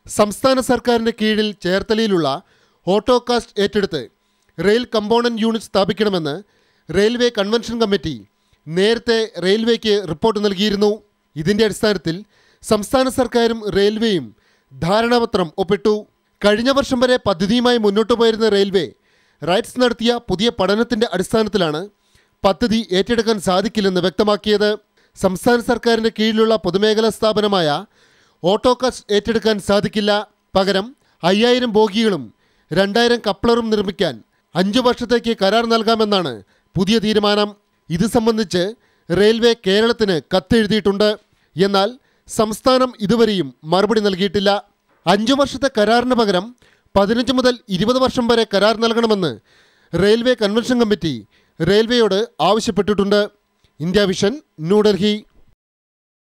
സംസ്ഥാന സർക്കാരിൻ്റെ കീഴിൽ ചേർത്തലയിലുള്ള ഓട്ടോകാസ്റ്റ് ഏറ്റെടുത്ത് റെയിൽ കമ്പോണന്റ് യൂണിറ്റ് സ്ഥാപിക്കണമെന്ന് റെയിൽവേ കൺവെൻഷൻ കമ്മിറ്റി നേരത്തെ റെയിൽവേക്ക് റിപ്പോർട്ട് നൽകിയിരുന്നു. ഇതിൻ്റെ അടിസ്ഥാനത്തിൽ സംസ്ഥാന സർക്കാരും റെയിൽവേയും ധാരണാപത്രം ഒപ്പിട്ടു. കഴിഞ്ഞ വർഷം വരെ പദ്ധതിയുമായി മുന്നോട്ടു പോയിരുന്ന റെയിൽവേ റൈറ്റ്സ് നടത്തിയ പുതിയ പഠനത്തിൻ്റെ അടിസ്ഥാനത്തിലാണ് പദ്ധതി ഏറ്റെടുക്കാൻ സാധിക്കില്ലെന്ന് വ്യക്തമാക്കിയത്. സംസ്ഥാന സർക്കാരിൻ്റെ കീഴിലുള്ള പൊതുമേഖലാ സ്ഥാപനമായ ഓട്ടോകാസ്റ്റ് ഏറ്റെടുക്കാൻ സാധിക്കില്ല. പകരം 5000 ബോഗികളും 2000 കപ്ലറും നിർമ്മിക്കാൻ 5 വർഷത്തേക്ക് കരാർ നൽകാമെന്നാണ് പുതിയ തീരുമാനം. ഇത് സംബന്ധിച്ച് റെയിൽവേ കേരളത്തിന് കത്തെഴുതിയിട്ടുണ്ട്. എന്നാൽ സംസ്ഥാനം ഇതുവരെയും മറുപടി നൽകിയിട്ടില്ല. 5 വർഷത്തെ കരാറിന് പകരം 15 മുതൽ 20 വർഷം വരെ കരാർ നൽകണമെന്ന് റെയിൽവേ കൺവെൻഷൻ കമ്മിറ്റി റെയിൽവേയോട് ആവശ്യപ്പെട്ടിട്ടുണ്ട്. India Vision, New Delhi.